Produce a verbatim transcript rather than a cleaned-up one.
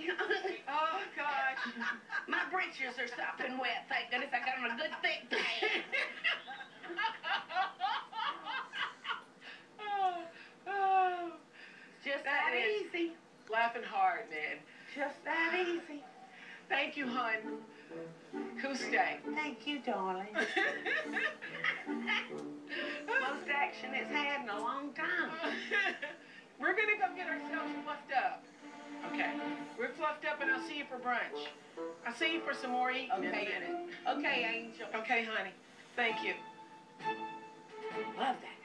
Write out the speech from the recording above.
Oh, gosh. My breeches are sopping wet. Thank goodness I got on a good thick pad. oh, oh. Just That that is easy. Laughing hard, man. Just that easy. Thank you, hon. Kuste. Thank you, darling. Most action it's had in a long time. We're going to go get ourselves fluffed up. Okay. We're fluffed up, and I'll see you for brunch. I'll see you for some more eating Okay. in a minute. Okay, Angel. Okay, honey. Thank you. Love that.